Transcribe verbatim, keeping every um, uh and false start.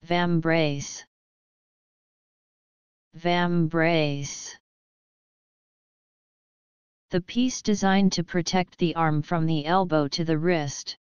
Vambrace. Vambrace. The piece designed to protect the arm from the elbow to the wrist.